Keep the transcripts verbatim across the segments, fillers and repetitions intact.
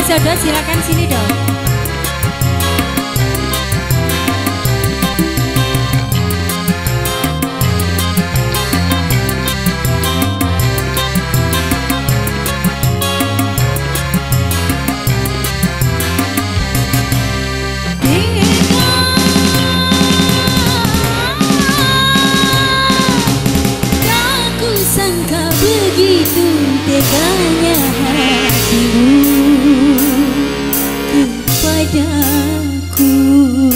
Mas Jodoh silakan sini dong. Sangka begitu teganya hatimu kepadaku,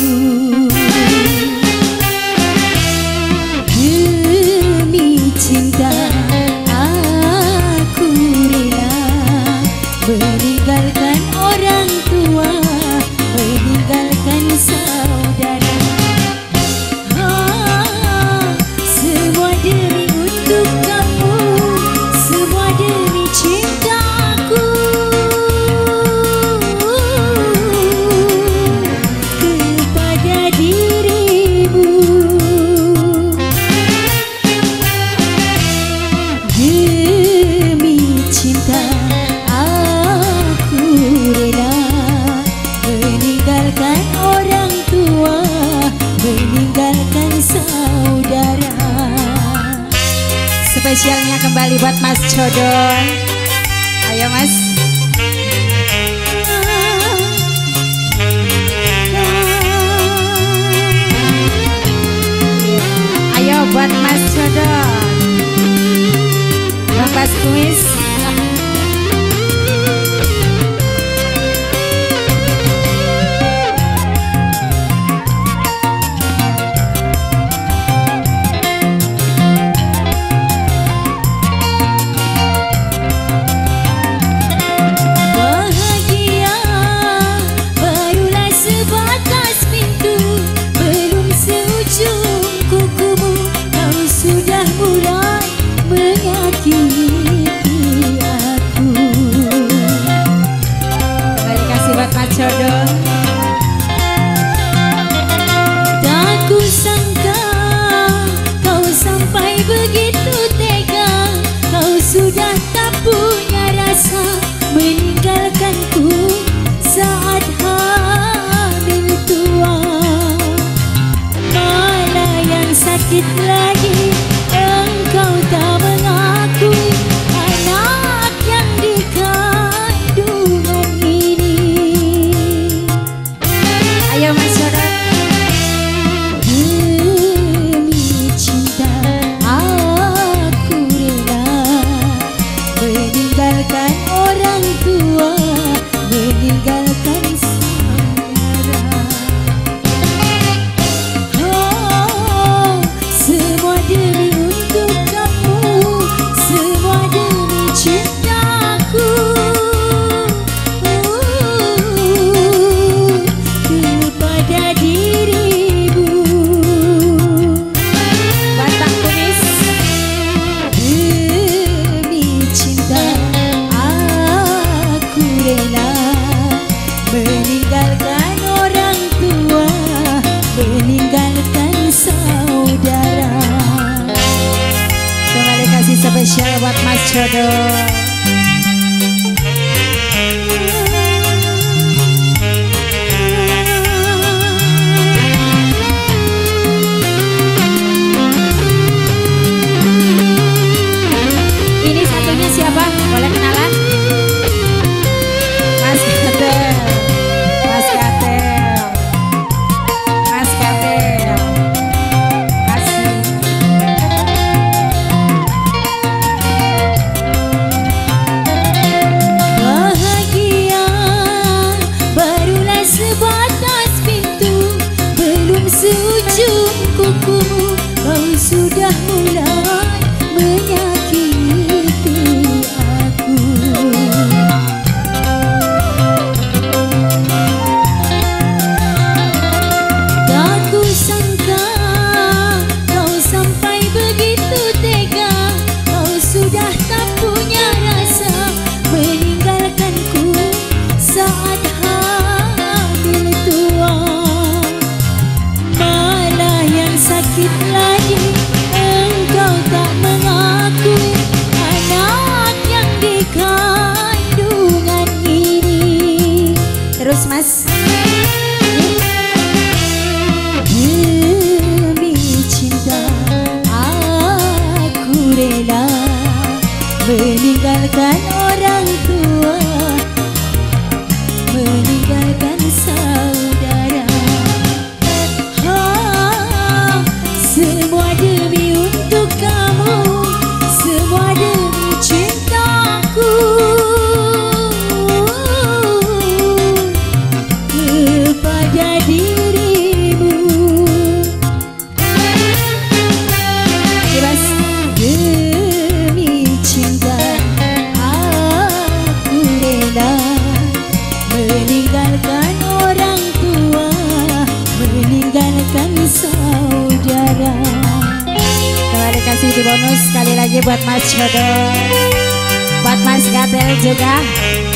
demi cinta aku rela meninggalkan orang tua, meninggalkan saudara, ah, semua demi untuk kamu, semua demi cintaku kepada dirimu. Demi cinta aku rela meninggalkan orang tua, meninggalkan saudara. Spesialnya kembali buat Mas Jodoh. Ayo Mas. Ayo buat Mas Jodoh. Bang Bas Kumis. Jodoh. Tak kusangka kau sampai begitu tega, kau sudah tak punya rasa meninggalkanku saat hamil tua. Mana yang sakit lagi engkau tak mengakui anak yang dikandungan ini. Ayo Mas Jodoh. Demi cinta aku rela meninggalkan orang tua, meninggalkan saudara. Oh, semua demi untuk kamu, semua demi cintaku kepada dirimu. Batang Kumis. Demi cinta aku rela meninggalkan orang tua, meninggalkan saudara. Kembali kasih spesial buat Mas Jodoh. Ini satunya siapa? Boleh kenalan? Mas Katel. Mas Katel. Mas Katel. Kasih. Bahagia barulah sebatas pintu, belum seujung kukumu kau sudah mulai menyakiti aku. meninggalkan orang tua, meninggalkan saudara. Ha, semua demi untuk kamu, semua demi cintaku kepada dirimu. Bebas. Demi cinta aku rela meninggalkan orang tua, meninggalkan saudara. Kalau ada kasih di bonus sekali lagi buat Mas Chodon, buat Mas Gatel juga.